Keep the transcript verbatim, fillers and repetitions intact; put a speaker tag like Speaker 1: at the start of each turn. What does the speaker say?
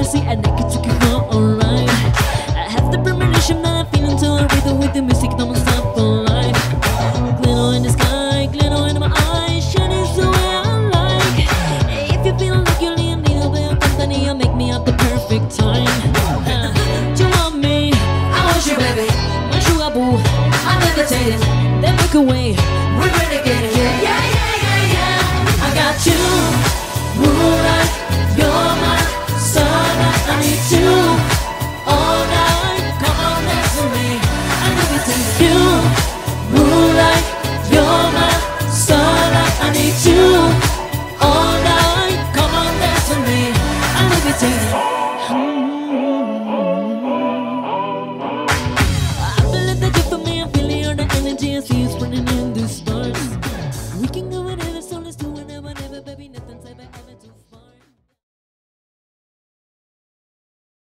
Speaker 1: ecstasy and I can take you for alright. I have the premonition that I'm feeling to a rhythm with the music, don't stop for life. Glitter in the sky, glitter in my eyes, shining so way I like. If you feel like you need a little bit of company, you make me have the perfect time. Uh, do you want me? I want you, baby. My sugar boo, I'm levitating. Then look away, we're renegading. Yeah, yeah, yeah, yeah, yeah. I got you, moonlight, you're my starlight. I need you all night. Come on, dance with me. I levitate you, moonlight, you're my starlight. I need you all night. Come on, dance with me. I levitate. I believe that you for me, I'm feeling your energy. I see you